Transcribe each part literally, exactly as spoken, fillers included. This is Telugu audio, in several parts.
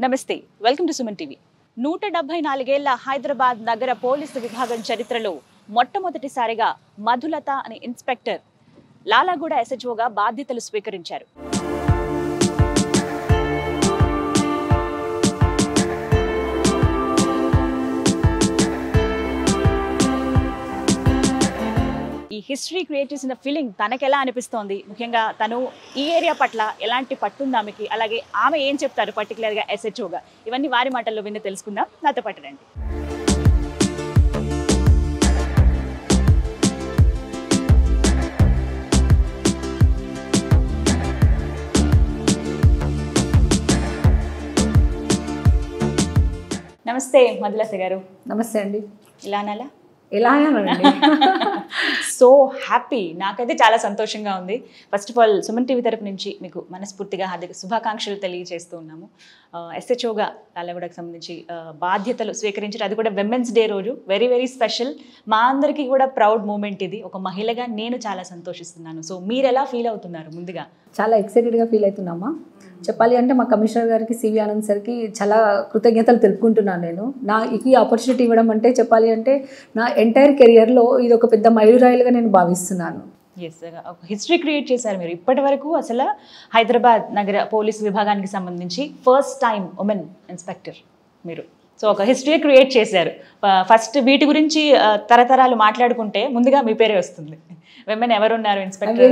నమస్తే వెల్కమ్ టు సుమన్ టీవీ నూట డెబ్బై నాలుగేళ్ల హైదరాబాద్ నగర పోలీసు విభాగం చరిత్రలో మొట్టమొదటిసారిగా మధులత అనే ఇన్స్పెక్టర్ లాలాగూడ ఎస్హెచ్ఓగా బాధ్యతలు స్వీకరించారు. ఈ హిస్టరీ క్రియేట్ చేసిన ఫీలింగ్ తనకు ఎలా అనిపిస్తోంది, ముఖ్యంగా తను ఈ ఏరియా పట్ల ఎలాంటి పట్టుంది ఆమెకి, అలాగే ఆమె ఏం చెప్తారు పర్టికులర్గా ఎస్హెచ్ఓగా, ఇవన్నీ వారి మాటల్లో విని తెలుసుకుందాం. నాతో పాటు రండి. నమస్తే మధులత గారు. నమస్తే అండి. ఇలా అనాలా? ఎలా అనాలండి? సో హ్యాపీ, నాకైతే చాలా సంతోషంగా ఉంది. First of all Suman TV తరపు నుంచి మీకు మనస్ఫూర్తిగా హార్దిక శుభాకాంక్షలు తెలియజేస్తూ ఉన్నాము. ఎస్హెచ్ఓగా లాలాగూడకు సంబంధించి బాధ్యతలు స్వీకరించారు, అది కూడా విమెన్స్ డే రోజు. వెరీ వెరీ స్పెషల్, మా అందరికీ కూడా ప్రౌడ్ మూమెంట్ ఇది. ఒక మహిళగా నేను చాలా సంతోషిస్తున్నాను. సో మీరు ఎలా ఫీల్ అవుతున్నారు? ముందుగా చాలా ఎక్సైటెడ్గా ఫీల్ అవుతున్నామా. చెప్పాలి అంటే మా కమిషనర్ గారికి, సివి ఆనంద్ సార్కి చాలా కృతజ్ఞతలు తెలుపుకుంటున్నాను. నేను నా ఈ ఆపర్చునిటీ ఇవ్వడం అంటే చెప్పాలి అంటే నా ఎంటైర్ కెరియర్లో ఇది ఒక పెద్ద మైలురాయిలుగా నేను భావిస్తున్నాను. ఎస్, ఒక హిస్టరీ క్రియేట్ చేశారు మీరు. ఇప్పటి వరకు అసలు హైదరాబాద్ నగర పోలీసు విభాగానికి సంబంధించి ఫస్ట్ టైం ఉమెన్ ఇన్స్పెక్టర్ మీరు. సో ఒక హిస్టరీ క్రియేట్ చేశారు. ఫస్ట్ వీటి గురించి తరతరాలు మాట్లాడుకుంటే ముందుగా మీ పేరే వస్తుంది. విమెన్ ఎవరున్నారు ఇన్స్పెక్టర్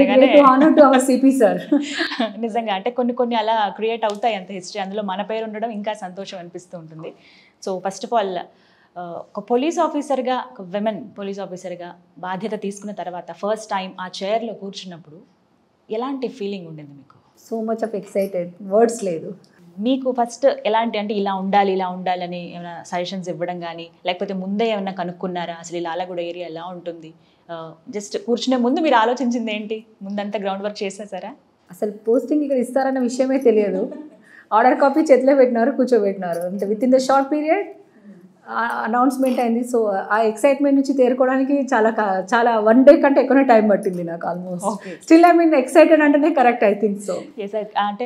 నిజంగా అంటే కొన్ని కొన్ని అలా క్రియేట్ అవుతాయి అంత హిస్టరీ. అందులో మన పేరు ఉండడం ఇంకా సంతోషం అనిపిస్తూ ఉంటుంది. సో ఫస్ట్ ఆఫ్ ఆల్ ఒక పోలీస్ ఆఫీసర్గా, ఒక విమెన్ పోలీస్ ఆఫీసర్గా బాధ్యత తీసుకున్న తర్వాత ఫస్ట్ టైం ఆ చైర్లో కూర్చున్నప్పుడు ఎలాంటి ఫీలింగ్ ఉండింది మీకు? So much of excited, words లేదు. మీకు ఫస్ట్ ఎలాంటి, అంటే ఇలా ఉండాలి ఇలా ఉండాలని ఏమైనా సజెషన్స్ ఇవ్వడం కానీ, లేకపోతే ముందే ఏమైనా కనుక్కున్నారా అసలు ఈ లాలాగూడ ఏరియా ఎలా ఉంటుంది? జస్ట్ కూర్చునే ముందు మీరు ఆలోచించింది ఏంటి? ముందంతా గ్రౌండ్ వర్క్ చేసేసారా? అసలు పోస్టింగ్ ఇక్కడ ఇస్తారన్న విషయమే తెలియదు. ఆర్డర్ కాపీ చేతిలో పెట్టినారు, కూర్చోబెట్టినారు. అంటే within the short period announcement అయింది. సో ఆ ఎక్సైట్మెంట్ నుంచి తేరుకోవడానికి చాలా చాలా వన్ డే కంటే ఎక్కువనే టైం పట్టింది నాకు almost. Still I mean excited అంటేనే కరెక్ట్, ఐ థింక్ సో. అంటే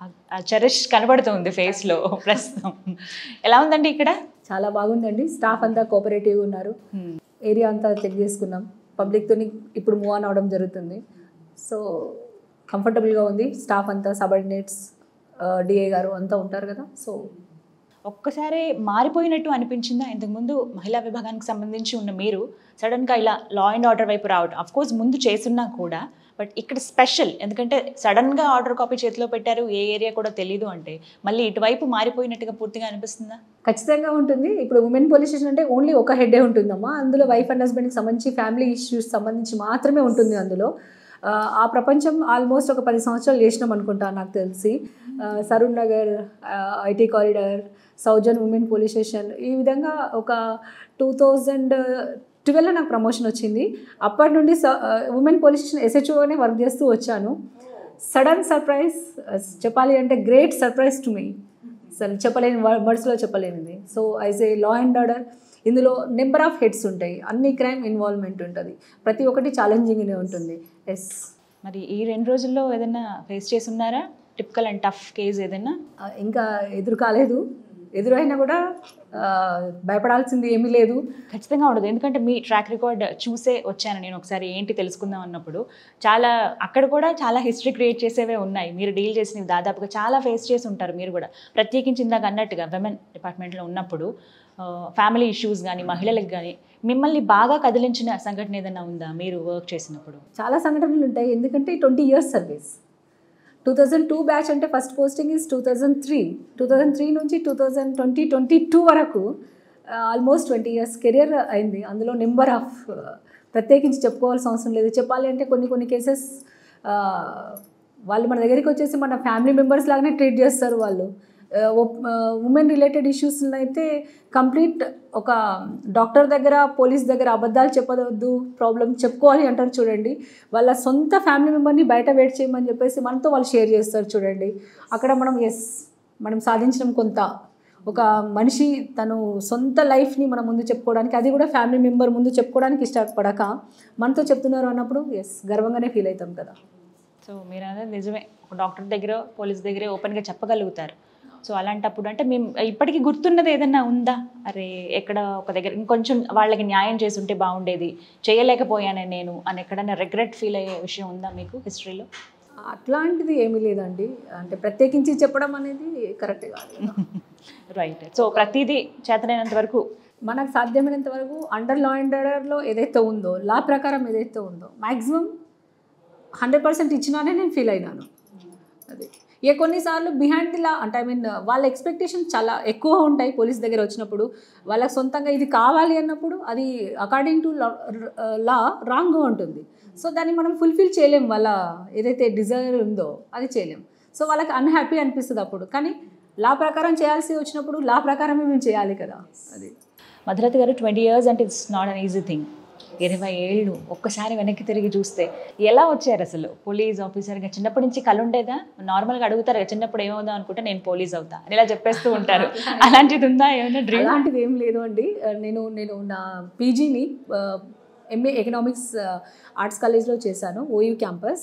చరిష్ కనబడుతుంది ఫేస్లో ప్రస్తుతం. ఎలా ఉందండి ఇక్కడ? చాలా బాగుందండి. స్టాఫ్ అంతా కోఆపరేటివ్గా ఉన్నారు. ఏరియా అంతా చెక్ చేసుకున్నాం. పబ్లిక్తో ఇప్పుడు మూవ్ ఆన్ అవ్వడం జరుగుతుంది. సో కంఫర్టబుల్గా ఉంది. స్టాఫ్ అంతా, సబార్డినేట్స్, డిఏ గారు అంతా ఉంటారు కదా. సో ఒక్కసారి మారిపోయినట్టు అనిపించిందా? ఇంతకుముందు మహిళా విభాగానికి సంబంధించి ఉన్న మీరు సడన్గా ఇలా లా అండ్ ఆర్డర్ వైపు రావడం, అఫ్కోర్స్ ముందు చేస్తున్నా కూడా, బట్ ఇక్కడ స్పెషల్ ఎందుకంటే సడన్గా ఆర్డర్ కాపీ చేతిలో పెట్టారు, ఏ ఏరియా కూడా తెలియదు అంటే మళ్ళీ ఇటువైపు మారిపోయినట్టుగా పూర్తిగా అనిపిస్తుందా? ఖచ్చితంగా ఉంటుంది. ఇప్పుడు ఉమెన్ పోలీస్ స్టేషన్ అంటే ఓన్లీ ఒక హెడ్డే ఉంటుందమ్మా. అందులో వైఫ్ అండ్ హస్బెండ్కి సంబంధించి, ఫ్యామిలీ ఇష్యూస్ సంబంధించి మాత్రమే ఉంటుంది అందులో. ఆ ప్రపంచం ఆల్మోస్ట్ ఒక పది సంవత్సరాలు చేసినాం అనుకుంటా నాకు తెలిసి. Saroor Nagar, IT corridor, south zone women police station, ఈ విధంగా ఒక టూ థౌజండ్ ట్వెల్వ్లో నాకు ప్రమోషన్ వచ్చింది. అప్పటి నుండి ఉమెన్ పోలీస్ స్టేషన్ ఎస్హెచ్ఓనే వర్క్ చేస్తూ వచ్చాను. సడన్ సర్ప్రైజ్ చెప్పాలి అంటే గ్రేట్ సర్ప్రైజ్ టు మీ. అసలు చెప్పలేని వర్డ్స్లో చెప్పలేనిది. So as a law and order ఇందులో నెంబర్ ఆఫ్ హెడ్స్ ఉంటాయి, అన్ని క్రైమ్ ఇన్వాల్వ్మెంట్ ఉంటుంది, ప్రతి ఒక్కటి ఛాలెంజింగ్గానే ఉంటుంది. ఎస్. మరి ఈ రెండు రోజుల్లో ఏదైనా ఫేస్ చేసి ఉన్నారా టిపికల్ అండ్ టఫ్ కేజ్ ఏదైనా? ఇంకా ఎదురు కాలేదు. ఎదురైనా కూడా భయపడాల్సింది ఏమీ లేదు. ఖచ్చితంగా ఉండదు, ఎందుకంటే మీ ట్రాక్ రికార్డ్ చూసే వచ్చాను నేను. ఒకసారి ఏంటి తెలుసుకుందాం అన్నప్పుడు చాలా అక్కడ కూడా చాలా హిస్టరీ క్రియేట్ చేసేవే ఉన్నాయి. మీరు డీల్ చేసినవి దాదాపుగా చాలా ఫేస్ చేసి ఉంటారు మీరు కూడా. ప్రత్యేకించి ఇందాక అన్నట్టుగా విమెన్ డిపార్ట్మెంట్లో ఉన్నప్పుడు ఫ్యామిలీ ఇష్యూస్ కానీ, మహిళలకు కానీ మిమ్మల్ని బాగా కదిలించిన సంఘటన ఏదైనా ఉందా మీరు వర్క్ చేసినప్పుడు? చాలా సంఘటనలు ఉంటాయి, ఎందుకంటే twenty years service. Two thousand two batch అంటే first posting is two thousand three two thousand three నుంచి two thousand twenty twenty two వరకు ఆల్మోస్ట్ ట్వంటీ ఇయర్స్ కెరియర్ అయింది. అందులో నెంబర్ ఆఫ్ ప్రత్యేకించి చెప్పుకోవాల్సిన అవసరం లేదు. చెప్పాలి అంటే కొన్ని కొన్ని కేసెస్ వాళ్ళు మన దగ్గరికి వచ్చేసి మన ఫ్యామిలీ మెంబర్స్ లాగానే ట్రీట్ చేస్తారు వాళ్ళు. ఉమెన్ రిలేటెడ్ ఇష్యూస్లో అయితే కంప్లీట్ ఒక డాక్టర్ దగ్గర, పోలీస్ దగ్గర అబద్ధాలు చెప్పవద్దు, ప్రాబ్లం చెప్పుకోవాలి అంటారు చూడండి. వాళ్ళ సొంత ఫ్యామిలీ మెంబర్ని బయట వెయిట్ చేయమని చెప్పేసి మనతో వాళ్ళు షేర్ చేస్తారు చూడండి. అక్కడ మనం ఎస్ మనం సాధించడం కొంత. ఒక మనిషి తను సొంత లైఫ్ని మన ముందు చెప్పుకోవడానికి, అది కూడా ఫ్యామిలీ మెంబర్ ముందు చెప్పుకోవడానికి ఇష్టపడక మనతో చెప్తున్నారు అన్నప్పుడు ఎస్ గర్వంగానే ఫీల్ అవుతాం కదా. సో మీరు అనేది నిజమే, ఒక డాక్టర్ దగ్గర, పోలీస్ దగ్గరే ఓపెన్గా చెప్పగలుగుతారు. సో అలాంటప్పుడు అంటే మేము ఇప్పటికీ గుర్తున్నది ఏదన్నా ఉందా, అరే ఎక్కడ ఒక దగ్గర ఇంకొంచెం వాళ్ళకి న్యాయం చేసి ఉంటే బాగుండేది, చేయలేకపోయానే నేను అని ఎక్కడైనా రిగ్రెట్ ఫీల్ అయ్యే విషయం ఉందా మీకు హిస్టరీలో? అట్లాంటిది ఏమీ లేదండి, అంటే ప్రత్యేకించి చెప్పడం అనేది కరెక్ట్ కాదు. రైట్. సో ప్రతిదీ చేతనైనంత వరకు మనకు సాధ్యమైనంత వరకు అండర్ లా అండ్ ఆర్డర్లో ఏదైతే ఉందో, లా ప్రకారం ఏదైతే ఉందో మ్యాక్సిమం హండ్రెడ్ పర్సెంట్ ఇచ్చినానే నేను ఫీల్ అయినాను. అది ఇక కొన్నిసార్లు బిహైండ్ ది లా అంటే ఐ మీన్ వాళ్ళ ఎక్స్పెక్టేషన్ చాలా ఎక్కువ ఉంటాయి పోలీస్ దగ్గర వచ్చినప్పుడు. వాళ్ళకి సొంతంగా ఇది కావాలి అన్నప్పుడు అది అకార్డింగ్ టు లా రాంగ్గా ఉంటుంది. సో దాన్ని మనం ఫుల్ఫిల్ చేయలేం, వాళ్ళ ఏదైతే డిజైర్ ఉందో అది చేయలేం. సో వాళ్ళకి అన్హ్యాపీ అనిపిస్తుంది అప్పుడు. కానీ లా ప్రకారం చేయాల్సి వచ్చినప్పుడు లా ప్రకారమే మేము చేయాలి కదా. అది మధులత గారు, ట్వంటీ ఇయర్స్ అంటే it's not an easy thing. ఇరవై ఏళ్ళు ఒక్కసారి వెనక్కి తిరిగి చూస్తే ఎలా వచ్చారు అసలు పోలీస్ ఆఫీసర్గా? చిన్నప్పటి నుంచి కళ ఉండేదా? నార్మల్గా అడుగుతారు కదా, చిన్నప్పుడు ఏమవుదాం అనుకుంటే నేను పోలీస్ అవుతా అని ఇలా చెప్పేస్తూ ఉంటారు. అలాంటిది ఉందా ఏమైనా డ్రీమ్? అలాంటిది ఏం లేదు అండి. నేను నేను నా పీజీని ఎంఏ ఎకనామిక్స్ ఆర్ట్స్ కాలేజ్లో చేశాను, OU campus.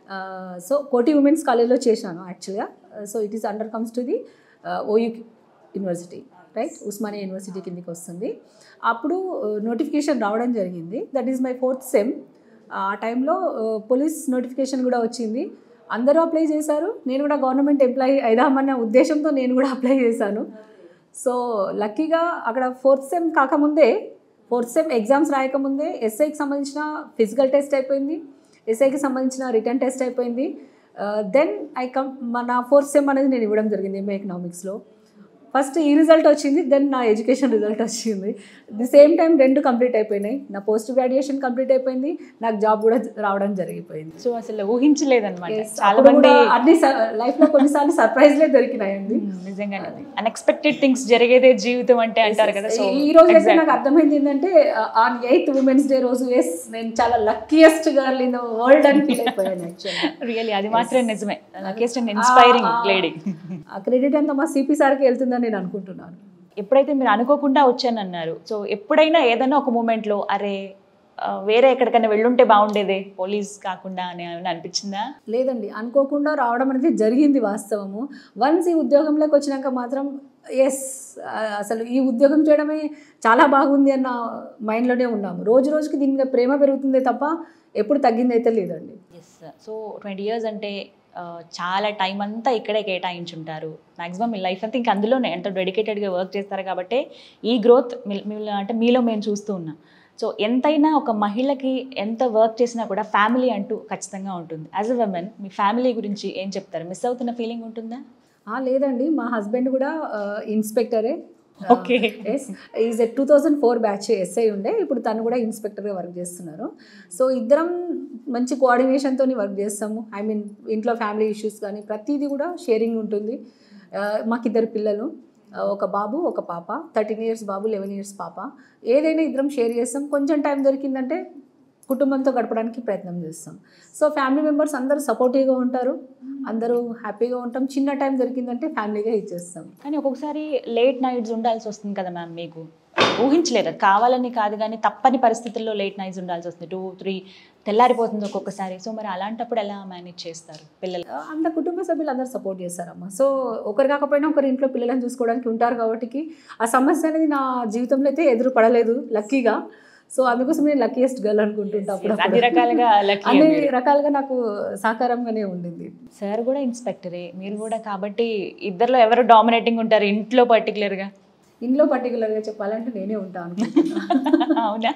So Koti women's కాలేజ్లో చేశాను యాక్చువల్గా. So it is under comes to the OU university, right, Osmania university కిందకి వస్తుంది. అప్పుడు నోటిఫికేషన్ రావడం జరిగింది. That is my fourth sem. ఆ టైంలో పోలీస్ నోటిఫికేషన్ కూడా వచ్చింది. అందరూ అప్లై చేశారు, నేను కూడా గవర్నమెంట్ ఎంప్లాయీ అయిదామన్న ఉద్దేశంతో నేను కూడా అప్లై చేశాను. సో లక్కీగా అక్కడ ఫోర్త్ సెమ్ కాకముందే, ఫోర్త్ సెమ్ ఎగ్జామ్స్ రాయకముందే ఎస్ఐకి సంబంధించిన ఫిజికల్ టెస్ట్ అయిపోయింది, ఎస్ఐకి సంబంధించిన రిటర్న్ టెస్ట్ అయిపోయింది. దెన్ ఐ కమ్ మన ఫోర్త్ సెమ్ అనేది నేను ఇవ్వడం జరిగింది ఎంఏ ఎకనామిక్స్లో. ఫస్ట్ ఈ రిజల్ట్ వచ్చింది, దెన్ నా ఎడ్యుకేషన్ రిజల్ట్ వచ్చింది. ది సేమ్ టైం రెండు కంప్లీట్ అయిపోయినాయి. నా పోస్ట్ గ్రాడ్యుయేషన్ కంప్లీట్ అయిపోయింది, నాకు జాబ్ కూడా రావడం జరిగిపోయింది. సో అసలు ఊహించలేదన్నమాట. చాలా మంది అన్ని లైఫ్లో కొన్నిసార్లు సర్ప్రైజ్లే దొరికినాయండి. నిజంగానే అన్ఎక్స్పెక్టెడ్ థింగ్స్ జరిగేదే జీవితం అంటే అంటారు కదా. సో ఈ రోజు అయితే నాకు అర్థమైంది ఏంటంటే, ఆన్ ఎయిత్ ఉమెన్స్ డే రోజు ఎస్ నేను చాలా luckiest girl in the world అని ఫీల్ అయిపోయాను యాక్చువల్లీ. రియల్లీ అది మాత్రం నిజమే, లక్కీయెస్ట్ అండ్ ఇన్స్పైరింగ్ లేడీ. ఆ క్రెడిట్ అంతా మా సిపి సార్కి వెళ్తుందని నేను అనుకుంటున్నాను. ఎప్పుడైతే మీరు అనుకోకుండా వచ్చానన్నారు, సో ఎప్పుడైనా ఏదైనా ఒక మూమెంట్లో అరే వేరే ఎక్కడికైనా వెళ్ళుంటే బాగుండేదే పోలీస్ కాకుండా అని ఏమైనా అనిపించిందా? లేదండి, అనుకోకుండా రావడం అనేది జరిగింది వాస్తవము. వన్స్ ఈ ఉద్యోగంలోకి వచ్చినాక మాత్రం ఎస్ అసలు ఈ ఉద్యోగం చేయడమే చాలా బాగుంది అన్న మైండ్లోనే ఉన్నాము. రోజు రోజుకి దీని మీద ప్రేమ పెరుగుతుందే తప్ప ఎప్పుడు తగ్గింది అయితే లేదండి. ఎస్. సో ట్వంటీ ఇయర్స్ అంటే చాలా టైం అంతా ఇక్కడే కేటాయించుంటారు మ్యాక్సిమం మీ లైఫ్ అంతా. ఇంక అందులోనే ఎంతో డెడికేటెడ్గా వర్క్ చేస్తారు కాబట్టి ఈ గ్రోత్ అంటే మీలో మేము చూస్తూ ఉన్నాం. సో ఎంతైనా ఒక మహిళకి ఎంత వర్క్ చేసినా కూడా ఫ్యామిలీ అంటూ ఖచ్చితంగా ఉంటుంది. యాజ్ అ ఉమెన్ మీ ఫ్యామిలీ గురించి ఏం చెప్తారు? మిస్ అవుతున్న ఫీలింగ్ ఉంటుందా? లేదండి, మా హస్బెండ్ కూడా ఇన్స్పెక్టరే. Okay. Yes, is a two thousand four batch SI ఉండే, ఇప్పుడు తను కూడా ఇన్స్పెక్టర్గా వర్క్ చేస్తున్నారు. సో ఇద్దరం మంచి కోఆర్డినేషన్తో వర్క్ చేస్తాము. ఐ మీన్ ఇంట్లో ఫ్యామిలీ ఇష్యూస్ కానీ ప్రతిదీ కూడా షేరింగ్ ఉంటుంది. మాకు ఇద్దరు పిల్లలు, ఒక బాబు ఒక పాప, థర్టీన్ ఇయర్స్ బాబు, లెవెన్ ఇయర్స్ పాప. ఏదైనా ఇద్దరం షేర్ చేస్తాం. కొంచెం టైం దొరికిందంటే కుటుంబంతో గడపడానికి ప్రయత్నం చేస్తాం. సో ఫ్యామిలీ మెంబర్స్ అందరూ సపోర్టివ్గా ఉంటారు, అందరూ హ్యాపీగా ఉంటాం. చిన్న టైం దొరికిందంటే ఫ్యామిలీగా ఇచ్చేస్తాం. కానీ ఒక్కొక్కసారి లేట్ నైట్స్ ఉండాల్సి వస్తుంది కదా మ్యామ్, మీకు ఊహించలేదు, కావాలని కాదు కానీ తప్పని పరిస్థితుల్లో లేట్ నైట్స్ ఉండాల్సి వస్తుంది, టూ త్రీ తెల్లారిపోతుంది ఒక్కొక్కసారి. సో మరి అలాంటప్పుడు ఎలా మేనేజ్ చేస్తారు? పిల్లలు అంత కుటుంబ సభ్యులు అందరూ సపోర్ట్ చేస్తారమ్మా. సో ఒకరు కాకపోయినా ఒకరి ఇంట్లో పిల్లలను చూసుకోవడానికి ఉంటారు కాబట్టి ఆ సమస్య అనేది నా జీవితంలో అయితే ఎదురు పడలేదు లక్కీగా. సో అందుకోసం నేను లక్కీయెస్ట్ గర్ల్ అనుకుంటుంటా. అన్ని రకాలుగా అన్ని రకాలుగా నాకు సహకారంగానే ఉండింది. సార్ కూడా ఇన్స్పెక్టరే, మీరు కూడా, కాబట్టి ఇద్దరిలో ఎవరు డామినేటింగ్ ఉంటారు ఇంట్లో పర్టికులర్గా? ఇంట్లో పర్టికులర్గా చెప్పాలంటే నేనే ఉంటాను అనుకుంటున్నా. అవునా?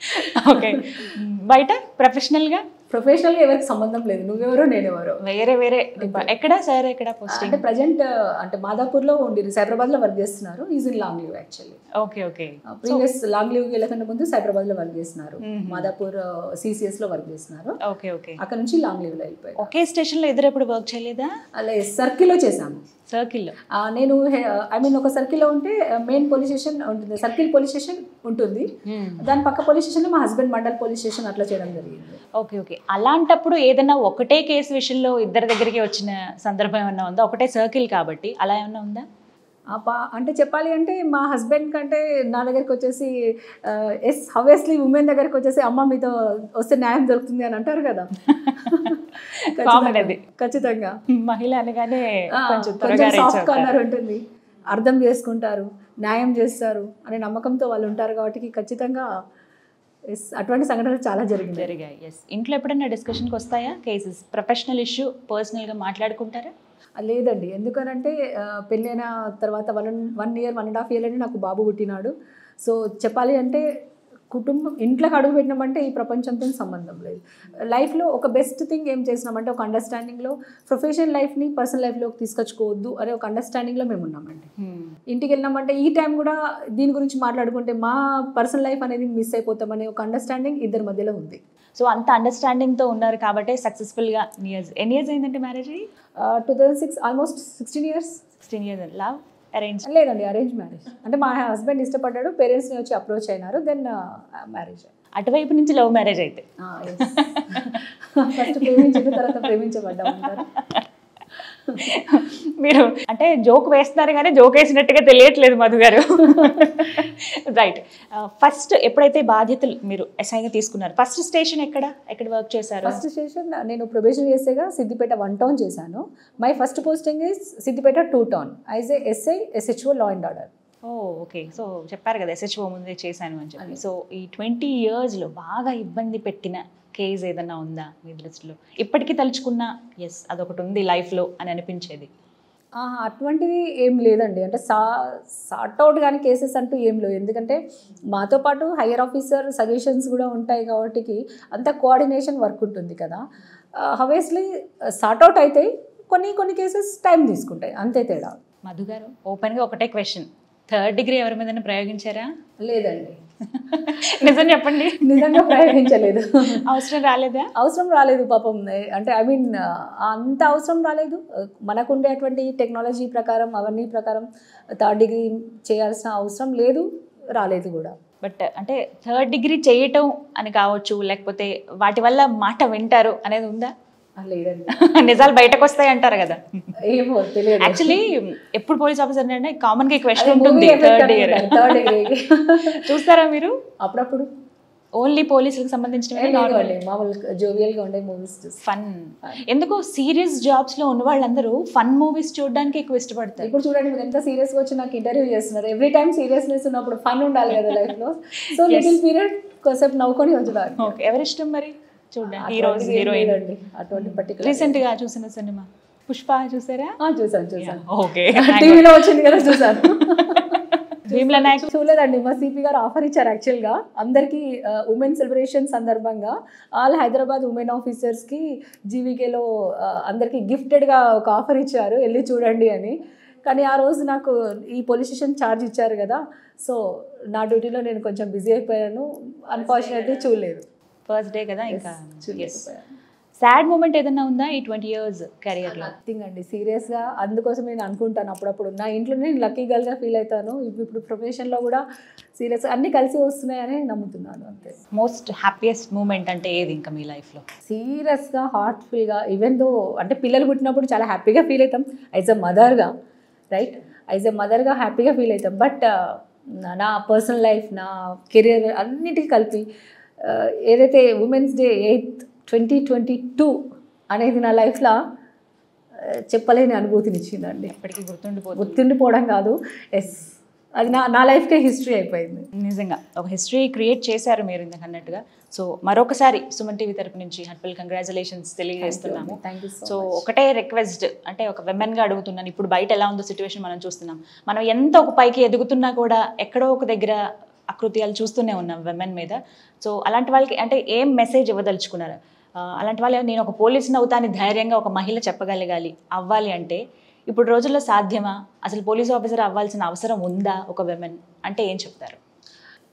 ఓకే. బయట ప్రొఫెషనల్గా? ప్రొఫెషనల్గా ఎవరికి సంబంధం లేదు, నువ్వెవరో నేనెవరో, వేరే వేరే. ఎక్కడ సార్ ఎక్కడ పోస్టింగ్? అంటే ప్రజెంట్ అంటే మాదాపూర్లో ఉండి సైబరాబాద్లో వర్క్ చేస్తున్నారు. Is in long leave actually. Okay okay. Previous long లీవ్కి వెళ్ళకుండా ముందు సైబరాబాద్లో వర్క్ చేస్తున్నారు, మాదాపూర్ సిసిఎస్లో వర్క్ చేస్తున్నారు. Okay okay. అక్కడ నుంచి లాంగ్ లీవ్లో వెళ్ళిపోయారు. ఒకే స్టేషన్లో ఇద్దరు ఎప్పుడు వర్క్ చేయలేదా? అలా సర్కిల్లో చేశాము. సర్కిల్లో నేను ఐ మీన్ ఒక సర్కిల్లో ఉంటే మెయిన్ పోలీస్ స్టేషన్ ఉంటుంది, సర్కిల్ పోలీస్ స్టేషన్ ఉంటుంది, దాని పక్క పోలీస్ స్టేషన్లో మా హస్బెండ్ మండల్ పోలీస్ స్టేషన్ అట్లా చేయడం జరిగింది. Okay okay. అలాంటప్పుడు ఏదైనా ఒకటే కేసు విషయంలో ఇద్దరి దగ్గరికి వచ్చిన సందర్భం ఏమన్నా ఉందా? ఒకటే సర్కిల్ కాబట్టి అలా ఏమన్నా ఉందా? ఆ పా అంటే చెప్పాలి అంటే మా హస్బెండ్ కంటే నా దగ్గరికి వచ్చేసి ఎస్ హవెస్లీ ఉమెన్ దగ్గరికి వచ్చేసి అమ్మ మీతో వస్తే న్యాయం దొరుకుతుంది అని అంటారు కదా. ఖచ్చితంగా మహిళ అనగానే కొంచెం సాఫ్ట్ కార్నర్ ఉంటుంది, అర్థం చేసుకుంటారు, న్యాయం చేస్తారు అనే నమ్మకంతో వాళ్ళు ఉంటారు కాబట్టి ఖచ్చితంగా ఎస్ అటువంటి సంఘటనలు చాలా జరిగింది జరిగాయి. ఎస్ ఇంట్లో ఎప్పుడైనా డిస్కషన్కి వస్తాయా కేసెస్, ప్రొఫెషనల్ ఇష్యూ పర్సనల్గా మాట్లాడుకుంటారా? లేదండి, ఎందుకనంటే పెళ్ళైన తర్వాత one one year one and half ఇయర్లోనే నాకు బాబు పుట్టినాడు. సో చెప్పాలి అంటే కుటుంబం ఇంట్లోకి అడుగు పెట్టినామంటే ఈ ప్రపంచంతో సంబంధం లేదు. లైఫ్లో ఒక బెస్ట్ థింగ్ ఏం చేసినామంటే ఒక అండర్స్టాండింగ్లో ప్రొఫెషనల్ లైఫ్ని పర్సనల్ లైఫ్లోకి తీసుకొచ్చుకోవద్దు అనే ఒక అండర్స్టాండింగ్లో మేము ఉన్నామండి. ఇంటికి వెళ్ళినామంటే ఈ టైం కూడా దీని గురించి మాట్లాడుకుంటే మా పర్సనల్ లైఫ్ అనేది మిస్ అయిపోతామనే ఒక అండర్స్టాండింగ్ ఇద్దరి మధ్యలో ఉంది. సో అంత అండర్స్టాండింగ్తో ఉన్నారు కాబట్టి సక్సెస్ఫుల్గా ఇయర్స్ ఎన్ని ఇయర్స్ అయిందంటే మ్యారేజ్ అయ్యి? Two thousand six almost sixteen years sixteen years love arrange? లేదండి, అరేంజ్ మ్యారేజ్. అంటే మా హస్బెండ్ ఇష్టపడ్డాడు, పేరెంట్స్ని వచ్చి అప్రోచ్ అయినారు, దెన్ మ్యారేజ్. అటువైపు నుంచి లవ్ మ్యారేజ్ అయితే ఫస్ట్ ప్రేమించిన తర్వాత ప్రేమించబడ్డాం అంటారు. మీరు అంటే జోక్ వేస్తున్నారు కానీ జోక్ వేసినట్టుగా తెలియట్లేదు మధు గారు. రైట్, ఫస్ట్ ఎప్పుడైతే బాధ్యతలు మీరు ఎస్ఐగా తీసుకున్నారు, ఫస్ట్ స్టేషన్ ఎక్కడ ఎక్కడ వర్క్ చేశారు? ఫస్ట్ స్టేషన్ నేను ప్రొబేషన్ చేసేగా సిద్దిపేట వన్ టౌన్ చేశాను. My first posting is Siddipet two town as a SI SHO law and order. Oh okay, so చెప్పారు కదా ఎస్హెచ్ఓ ముందే చేశాను అని చెప్పి. సో ఈ ట్వంటీ ఇయర్స్లో బాగా ఇబ్బంది పెట్టిన కేజ్ ఏదన్నా ఉందా మీ దృష్టిలో? ఇప్పటికీ తలుచుకున్నా ఎస్ అదొకటి ఉంది లైఫ్లో అని అనిపించేది? అటువంటిది ఏం లేదండి, అంటే సా సార్ట్అవుట్ కానీ కేసెస్ అంటూ ఏం లేవు. ఎందుకంటే మాతో పాటు హయ్యర్ ఆఫీసర్ సజెషన్స్ కూడా ఉంటాయి కాబట్టి అంత కోఆర్డినేషన్ వర్క్ ఉంటుంది కదా. హవెస్లీ సార్ట్అవుట్ అయితే కొన్ని కొన్ని కేసెస్ టైం తీసుకుంటాయి, అంతే తేడా. మధు గారు ఓపెన్గా ఒకటే క్వశ్చన్, థర్డ్ డిగ్రీ ఎవరి మీద ప్రయోగించారా? లేదండి, నిజం చెప్పండి. నిజంగా ప్రయోగించలేదు. అవసరం రాలేదా? అవసరం రాలేదు పాపం. అంటే ఐ మీన్ అంత అవసరం రాలేదు. మనకు ఉండేటువంటి టెక్నాలజీ ప్రకారం అవన్నీ ప్రకారం థర్డ్ డిగ్రీ చేయాల్సిన అవసరం లేదు, రాలేదు కూడా. బట్ అంటే థర్డ్ డిగ్రీ చేయటం అని కావచ్చు, లేకపోతే వాటి వల్ల మాట వింటారు అనేది ఉందా? లేదండి, నిజాలు బయటకు వస్తాయి అంటారు కదా. ఏమో తెలియదు. యాక్చువల్లీ ఎప్పుడు పోలీస్ ఆఫీసర్ అంటే కామన్ గా క్వశ్చన్ ఉంటుంది, థర్డ్ ఇయర్ చూస్తారా మీరు? అప్పుడప్పుడు ఓన్లీ పోలీసులకు సంబంధించిన మామూలుగా జోవియల్ గా ఉండే మూవీస్ ఫన్. ఎందుకో సీరియస్ జాబ్స్ లో ఉన్న వాళ్ళందరూ ఫన్ మూవీస్ చూడడానికి ఎక్కువ ఇష్టపడతారు. ఇప్పుడు చూడండి మీరు ఎంత సీరియస్ గా వచ్చి నాకు ఇంటర్వ్యూ చేస్తున్నారు. ఎవ్రీ టైం సీరియస్నెస్ ఉన్నప్పుడు ఫన్ ఉండాలి కదా లైఫ్ లో. సో లిటిల్ పీరియడ్ కొంచెం నవ్వుకొని వచ్చారు. ఓకే, ఎవరి ఇష్టం మరి చూడండి? హీరోస్ హీరోయిన్ అండి అటువంటి పర్టికులర్. రీసెంట్ గా చూసిన సినిమా పుష్ప చూసారా? చూసాను చూసాను ఓకే, టీవీలో వచ్చింది కదా చూసాను. భీమ్లా నాయక్ చూడలేదండి, మా సిపి గారు ఆఫర్ ఇచ్చారు యాక్చువల్గా అందరికీ ఉమెన్ సెలబ్రేషన్ సందర్భంగా ఆల్ హైదరాబాద్ ఉమెన్ ఆఫీసర్స్కి జీవీకేలో అందరికీ గిఫ్టెడ్గా ఒక ఆఫర్ ఇచ్చారు, వెళ్ళి చూడండి అని. కానీ ఆ రోజు నాకు ఈ పోలీస్ స్టేషన్ ఛార్జ్ ఇచ్చారు కదా, సో నా డ్యూటీలో నేను కొంచెం బిజీ అయిపోయాను, అన్ఫార్చునేట్లీ చూడలేదు. ఫస్ట్ డే కదా, ఇంకా సాడ్ మూమెంట్ ఏదైనా ఉందా ఈ ట్వంటీ ఇయర్స్ కెరియర్లో? నథింగ్ అండి, సీరియస్గా. అందుకోసం నేను అనుకుంటాను అప్పుడప్పుడు నా ఇంట్లో నేను లక్కీ గర్ల్గా ఫీల్ అవుతాను. ఇప్పుడు ప్రొఫెషన్లో కూడా సీరియస్గా అన్నీ కలిసి వస్తున్నాయని నమ్ముతున్నాను, అంతే. మోస్ట్ హ్యాపీయెస్ట్ మూమెంట్ అంటే ఏది ఇంకా మీ లైఫ్లో? సీరియస్గా హార్ట్ఫుల్గా, ఈవెన్ దో అంటే పిల్లలు పుట్టినప్పుడు చాలా హ్యాపీగా ఫీల్ అవుతాం యాజ్ అ మదర్గా, రైట్? యాజ్ అ మదర్గా హ్యాపీగా ఫీల్ అవుతాం. బట్ నా పర్సనల్ లైఫ్, నా కెరియర్ అన్నిటికీ కలిపి ఏదైతే women's day eighth twenty twenty two అనేది నా లైఫ్లో చెప్పలేని అనుభూతిని ఇచ్చిందండి. ఎప్పటికీ గుర్తుండిపోతుంది. గుర్తుండిపోవడం కాదు, ఎస్ అది నా నా లైఫ్కే హిస్టరీ అయిపోయింది. నిజంగా ఒక హిస్టరీ క్రియేట్ చేశారు మీరు ఇందాక అన్నట్టుగా. సో మరొకసారి సుమన్ టీవీ తరపు నుంచి హార్ట్ఫుల్ కంగ్రాచులేషన్స్ తెలియజేస్తున్నాము. సో ఒకటే రిక్వెస్ట్, అంటే ఒక విమెన్గా అడుగుతున్నాను, ఇప్పుడు బయట ఎలా ఉందో సిచ్యువేషన్ మనం చూస్తున్నాం. మనం ఎంత ఒక పైకి ఎదుగుతున్నా కూడా ఎక్కడో ఒక దగ్గర అకృత్యాలు చూస్తూనే ఉన్నాం విమెన్ మీద. సో అలాంటి వాళ్ళకి అంటే ఏం మెసేజ్ ఇవ్వదలుచుకున్నారు? అలాంటి వాళ్ళు నేను ఒక పోలీసుని అవుతాను ధైర్యంగా ఒక మహిళ చెప్పగలగాలి అవ్వాలి అంటే ఇప్పుడు రోజుల్లో సాధ్యమా? అసలు పోలీస్ ఆఫీసర్ అవ్వాల్సిన అవసరం ఉందా ఒక విమెన్ అంటే ఏం చెప్తారు?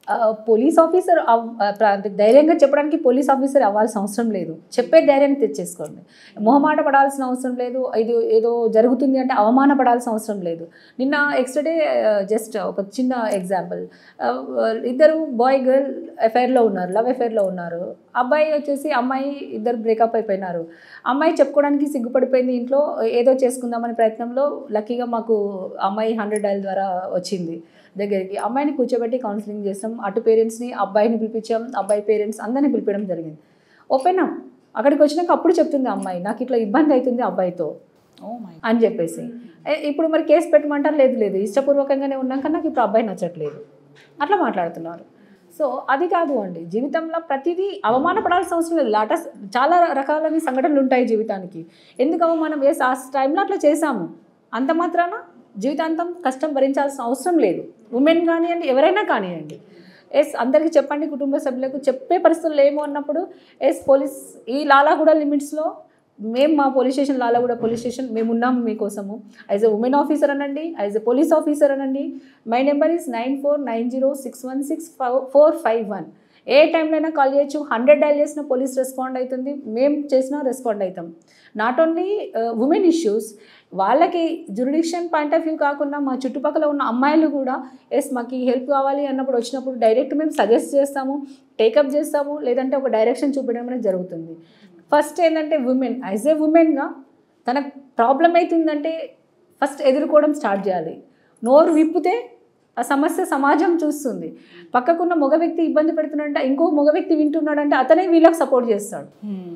పోలీస్ ఆఫీసర్ ధైర్యంగా చెప్పడానికి పోలీస్ ఆఫీసర్ అవ్వాల్సిన అవసరం లేదు, చెప్పే ధైర్యాన్ని తెచ్చేసుకోండి. మొహమాట పడాల్సిన అవసరం లేదు, ఇది ఏదో జరుగుతుంది అంటే అవమాన పడాల్సిన అవసరం లేదు. నిన్న ఎక్స్ట్రా డే జస్ట్ ఒక చిన్న ఎగ్జాంపుల్, ఇద్దరు బాయ్ గర్ల్ అఫైర్లో ఉన్నారు, లవ్ అఫైర్లో ఉన్నారు. అబ్బాయి వచ్చేసి అమ్మాయి ఇద్దరు బ్రేకప్ అయిపోయినారు. అమ్మాయి చెప్పుకోవడానికి సిగ్గుపడిపోయింది ఇంట్లో, ఏదో చేసుకుందామనే ప్రయత్నంలో లక్కీగా మాకు అమ్మాయి హండ్రెడ్ డైల్ ద్వారా వచ్చింది దగ్గరికి. అమ్మాయిని కూర్చోబెట్టి కౌన్సిలింగ్ చేస్తాం, అటు పేరెంట్స్ని అబ్బాయిని పిలిపించాం, అబ్బాయి పేరెంట్స్ అందరినీ పిలిపించడం జరిగింది. ఓపెన్ అక్కడికి వచ్చినాక అప్పుడు చెప్తుంది అమ్మాయి, నాకు ఇట్లా ఇబ్బంది అవుతుంది అబ్బాయితో అని చెప్పేసి. ఇప్పుడు మరి కేసు పెట్టమంటారు, లేదు లేదు ఇష్టపూర్వకంగానే ఉన్నాక నాకు ఇప్పుడు అబ్బాయి నచ్చట్లేదు, అట్లా మాట్లాడుతున్నారు. సో అది కాదు అండి, జీవితంలో ప్రతిదీ అవమానపడాల్సిన అవసరం లేదు. లాట చాలా రకాలైన సంఘటనలు ఉంటాయి జీవితానికి. ఎందుకు అవమానం? వేసి ఆ టైంలో అట్లా చేశాము, అంత మాత్రాన జీవితాంతం కష్టం భరించాల్సిన అవసరం లేదు. ఉమెన్ కానివ్వండి, ఎవరైనా కానివ్వండి. ఎస్ అందరికీ చెప్పండి, కుటుంబ సభ్యులకు చెప్పే పరిస్థితులు ఏమో అన్నప్పుడు ఎస్ పోలీస్ ఈ లాలాగూడ లిమిట్స్లో మేము మా police station Lalaguda police station మేము ఉన్నాము మీకోసము. యాజ్ ఎ ఉమెన్ ఆఫీసర్ అనండి, యాజ్ ఎ పోలీస్ ఆఫీసర్ అనండి. My number is nine four nine zero six one six four five one. ఏ టైంలో అయినా కాల్ చేయొచ్చు. హండ్రెడ్ డైల్ చేసిన పోలీస్ రెస్పాండ్ అవుతుంది, మేము చేసినా రెస్పాండ్ అవుతాం. నాట్ ఓన్లీ ఉమెన్ ఇష్యూస్, వాళ్ళకి జ్యురిడిక్షన్ పాయింట్ ఆఫ్ వ్యూ కాకుండా మా చుట్టుపక్కల ఉన్న అమ్మాయిలు కూడా ఎస్ మాకు హెల్ప్ కావాలి అన్నప్పుడు వచ్చినప్పుడు డైరెక్ట్ మేము సజెస్ట్ చేస్తాము, టేకప్ చేస్తాము, లేదంటే ఒక డైరెక్షన్ చూపించడం అనేది జరుగుతుంది. ఫస్ట్ ఏంటంటే ఉమెన్ యాజ్ ఏ ఉమెన్గా తన ప్రాబ్లం అవుతుందంటే ఫస్ట్ ఎదుర్కోవడం స్టార్ట్ చేయాలి. నోరు విప్పితే ఆ సమస్య సమాజం చూస్తుంది. పక్కకున్న మగ వ్యక్తి ఇబ్బంది పెడుతున్నాడంటే ఇంకో మగ వ్యక్తి వింటున్నాడంటే అతనే వీళ్ళకి సపోర్ట్ చేస్తాడు.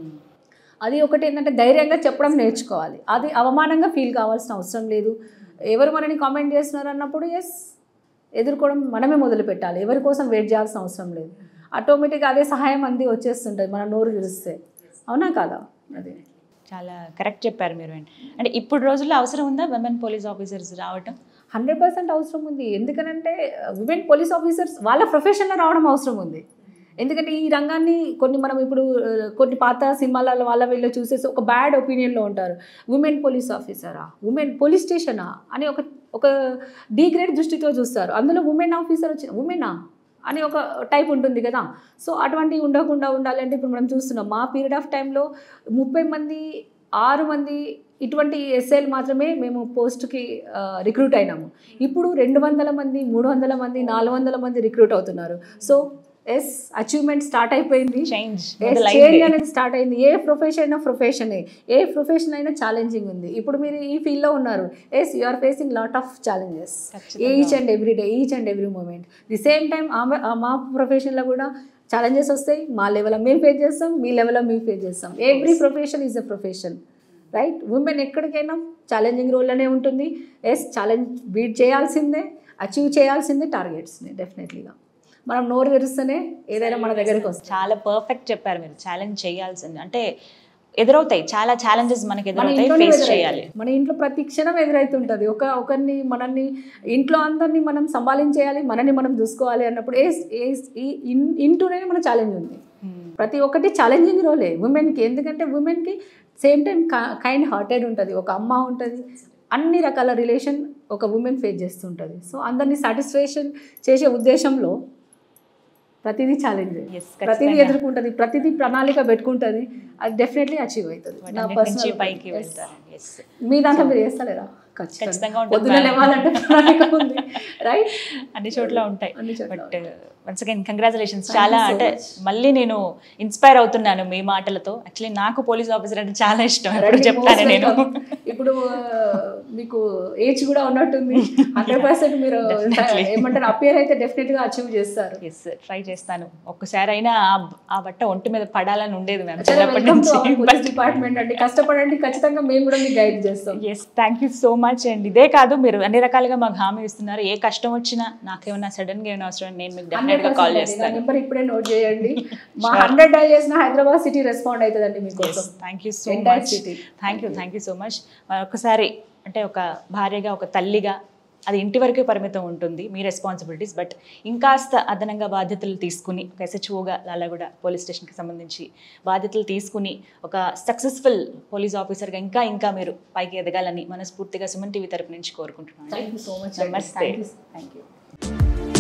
అది ఒకటి ఏంటంటే ధైర్యంగా చెప్పడం నేర్చుకోవాలి. అది అవమానంగా ఫీల్ కావాల్సిన అవసరం లేదు. ఎవరు మనని కామెంట్ చేస్తున్నారు అన్నప్పుడు ఎస్ ఎదుర్కోవడం మనమే మొదలు పెట్టాలి. ఎవరి కోసం వెయిట్ చేయాల్సిన అవసరం లేదు. ఆటోమేటిక్గా అదే సహాయం అంది వచ్చేస్తుంటుంది మన నోరు తెరిస్తే. అవునా కాదా? అదే చాలా కరెక్ట్ చెప్పారు మీరు. అంటే ఇప్పుడు రోజుల్లో అవసరం ఉందా విమెన్ పోలీస్ ఆఫీసర్స్ రావటం? హండ్రెడ్ పర్సెంట్ అవసరం ఉంది. ఎందుకనంటే విమెన్ పోలీస్ ఆఫీసర్స్ వాళ్ళ ప్రొఫెషన్లో రావడం అవసరం ఉంది. ఎందుకంటే ఈ రంగాన్ని కొన్ని మనం ఇప్పుడు కొన్ని పాత సినిమాలలో వాళ్ళ వీళ్ళు చూసేసి ఒక బ్యాడ్ ఒపీనియన్లో ఉంటారు. ఉమెన్ పోలీస్ ఆఫీసరా, ఉమెన్ పోలీస్ స్టేషనా అని ఒక ఒక డిగ్రేడ్ దృష్టితో చూస్తారు. అందులో ఉమెన్ ఆఫీసర్ వచ్చి ఉమెనా అని ఒక టైప్ ఉంటుంది కదా. సో అటువంటివి ఉండకుండా ఉండాలంటే ఇప్పుడు మనం చూస్తున్నాం మా పీరియడ్ ఆఫ్ టైంలో ముప్పై మంది ఆరు మంది ఇటువంటి ఎస్ఐలు మాత్రమే మేము పోస్ట్కి రిక్రూట్ అయినాము. ఇప్పుడు రెండు వందల మంది మూడు వందల మంది నాలుగు వందల మంది రిక్రూట్ అవుతున్నారు. సో ఎస్ అచీవ్మెంట్ స్టార్ట్ అయిపోయింది, చేంజ్ చేంజ్ అనేది స్టార్ట్ అయింది. ఏ ప్రొఫెషన్ అయినా ప్రొఫెషనే, ఏ ప్రొఫెషన్ అయినా ఛాలెంజింగ్ ఉంది. ఇప్పుడు మీరు ఈ ఫీల్డ్లో ఉన్నారు, yes you are facing lot of challenges each and every day, each and every moment. The same time మా ప్రొఫెషన్లో కూడా ఛాలెంజెస్ వస్తాయి. మా లెవెల్లో మేము ఫేస్ చేస్తాం, మీ లెవెల్లో మేము ఫేస్ చేస్తాం. Every profession is a profession, right? Women ఎక్కడికైనా ఛాలెంజింగ్ రోల్లోనే ఉంటుంది. ఎస్ ఛాలెంజ్ బీట్ చేయాల్సిందే, అచీవ్ చేయాల్సిందే టార్గెట్స్ని. డెఫినెట్లీగా మనం నోరు తెరిస్తేనే ఏదైనా మన దగ్గరికి వస్తుంది. చాలా పర్ఫెక్ట్ చెప్పారు మీరు. ఛాలెంజ్ చేయాల్సింది అంటే ఎదురవుతాయి, చాలా ఛాలెంజెస్ మనకి ఎదురవుతాయి, ఫేస్ చేయాలి. మన ఇంట్లో ప్రతి క్షణం ఎదురవుతుంటుంది. ఒక ఒకరిని మనల్ని ఇంట్లో అందరినీ మనం సంభాళించేయాలి, మనని మనం చూసుకోవాలి అన్నప్పుడు ఏ ఇంటూనే మన ఛాలెంజ్ ఉంది. ప్రతి ఒక్కటి ఛాలెంజింగ్ రోలే ఉమెన్కి. ఎందుకంటే ఉమెన్కి సేమ్ టైం కైండ్ హార్టెడ్ ఉంటుంది, ఒక అమ్మ ఉంటుంది, అన్ని రకాల రిలేషన్ ఒక ఉమెన్ ఫేస్ చేస్తుంటుంది. సో అందరినీ సాటిస్ఫాక్షన్ చేసే ఉద్దేశంలో ప్రతిదీ ఛాలెంజ్, ప్రతిదీ ఎదుర్కొంటుంది, ప్రతిదీ ప్రణాళిక పెట్టుకుంటుంది. అది డెఫినెట్లీ అచీవ్ అవుతుంది. నా పర్సనల్ పైకి మీ దాంట్లో మీరు చేస్తలేరా? ఖచ్చితంగా ఉంటుంది, రైట్? అన్ని చోట్ల ఉంటాయి. But once again congratulations. చాలా అంటే మళ్ళీ నేను ఇన్స్పైర్ అవుతున్నాను మీ మాటలతో. యాక్చువల్లీ నాకు పోలీస్ ఆఫీసర్ అంటే చాలా ఇష్టం, ఎప్పుడు చెప్తాను నేను. ఇప్పుడు మీకు ఏజ్ కూడా ఉన్నట్టుంది, హండ్రెడ్ పర్సెంట్ మీరు ఏమంటారు అపియర్ అయితే డెఫినెట్ గా అచీవ్ చేస్తారు. ఎస్, ట్రై చేస్తాను. ఒక్కసారి అయినా ఆ బట్ట ఒంటి మీద పడాలని ఉండేది మ్యామ్. డిపార్ట్మెంట్ అండి, కష్టపడండి, ఖచ్చితంగా మేము కూడా మీకు గైడ్ చేస్తాం. Yes, thank you so much అండి. ఇదే కాదు, మీరు అన్ని రకాలుగా మాకు హామీ ఇస్తున్నారు. ఏ కష్టం వచ్చినా, నాకేమన్నా సడన్ గా ఏమైనా అవసరం, నేను మీకు డెఫినెట్ గా కాల్ చేస్తాను. నెంబర్ ఇప్పుడే నోట్ చేయండి. మా హండ్రెడ్ డైల్ చేసిన హైదరాబాద్ సిటీ రెస్పాండ్ అవుతుందండి మీకోసం. Thank you so much. Thank you thank you so much. ఒక్కసారి అంటే ఒక భార్యగా, ఒక తల్లిగా అది ఇంటి వరకే పరిమితం ఉంటుంది మీ రెస్పాన్సిబిలిటీస్. బట్ ఇంకాస్త అదనంగా బాధ్యతలు తీసుకుని ఒక ఎస్హెచ్ఓగా లాలాగూడ పోలీస్ స్టేషన్కి సంబంధించి బాధ్యతలు తీసుకుని ఒక సక్సెస్ఫుల్ పోలీస్ ఆఫీసర్గా ఇంకా ఇంకా మీరు పైకి ఎదగాలని మనస్ఫూర్తిగా సుమన్ టీవీ తరపు నుంచి కోరుకుంటున్నాను. Thank you so much. నమస్తే. Thank you.